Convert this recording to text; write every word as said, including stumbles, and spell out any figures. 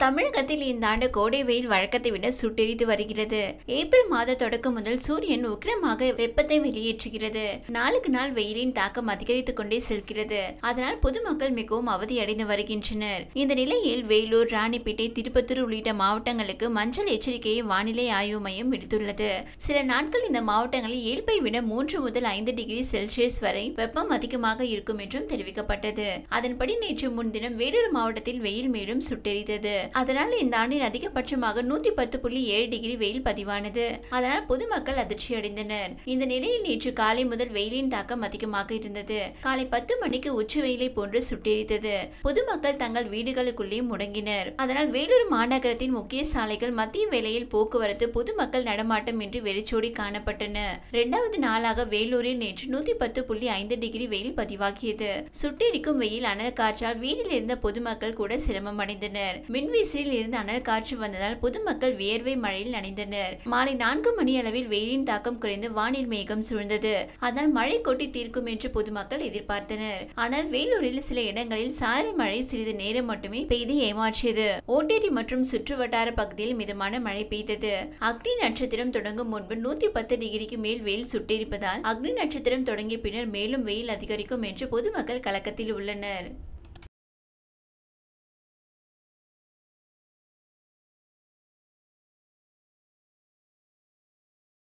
தமிழகத்தில் இந்த ஆண்டு கோடை வெயில் வழக்கத்தை விட சுட்டெரித்து வருகிறது. ஏப்ரல் மாத தொடக்கம் முதல் சூரியன் உக்கிரமாக வெப்பத்தை வெளியேற்றுகிறது. நாளுக்கு நாள் வெயிலின் தாக்கம் அதிகரித்துக் கொண்டே செல்கிறது. அதனால் பொதுமக்கள் மிகவும் அவதியடைந்து வருகின்றனர். இந்த நிலையில் வேலூர், ராணிப்பேட்டை, திருப்பத்தூர் உள்ளிட்ட மாவட்டங்களுக்கு மஞ்சள் எச்சரிக்கையை வானிலை ஆய்வு மையம் விடுத்துள்ளது. சில நாட்கள் இந்த மாவட்டங்களில் இயல்பை விட மூன்று முதல் ஐந்து டிகிரி செல்சியஸ் வரை வெப்பம் அதிகமாக இருக்கும் என்றும் தெரிவிக்கப்பட்டது. அதன்படி நேற்று முன்தினம் வேலூர் மாவட்டத்தில் வெயில் மேலும் சுட்டெரித்தது. அதனால் இந்த ஆண்டின் அதிகபட்சமாக நூத்தி பத்து புள்ளி ஏழு டிகிரி வெயில் பதிவானது. அதனால் பொதுமக்கள் அதிர்ச்சி அடைந்தனர். இந்த நிலையில் நேற்று காலை முதல் வெயிலின் தாக்கம் அதிகமாக இருந்தது. காலை பத்து மணிக்கு உச்சி வெயிலை போன்று சுட்டெரித்தது. பொதுமக்கள் தங்கள் வீடுகளுக்குள்ளே முடங்கினர். அதனால் வேலூர் மாநகரத்தின் முக்கிய சாலைகள் மத்திய வேளையில் போக்குவரத்து, பொதுமக்கள் நடமாட்டம் இன்றி வெறிச்சோடி காணப்பட்டன. இரண்டாவது நாளாக வேலூரில் நேற்று நூத்தி பத்து புள்ளி ஐந்து டிகிரி வெயில் பதிவாகியது. சுட்டெரிக்கும் வெயில் அனல் காற்றால் வீட்டில் இருந்த பொதுமக்கள் கூட சிரமம் அடைந்தனர். மின்விசிறியில் இருந்து அனல் காற்று வந்ததால் பொதுமக்கள் வியர்வை மழையில் நனைந்தனர். மாலை நான்கு மணி அளவில் வெயிலின் தாக்கம் குறைந்து வானில் மேகம் சூழ்ந்தது. அதனால் மழை கொட்டி தீர்க்கும் என்று பொதுமக்கள் எதிர்பார்த்தனர். ஆனால் வேலூரில் சில இடங்களில் சாரல் மழை சிறிது நேரம் மட்டுமே பெய்து ஏமாற்றியது. ஓட்டேரி மற்றும் சுற்று வட்டார பகுதியில் மிதமான மழை பெய்தது. அக்னி நட்சத்திரம் தொடங்கும் முன்பு நூத்தி பத்து டிகிரிக்கு மேல் வெயில் சுட்டெரிப்பதால் அக்னி நட்சத்திரம் தொடங்கிய பின்னர் மேலும் வெயில் அதிகரிக்கும் என்று பொதுமக்கள் கலக்கத்தில் உள்ளனர்.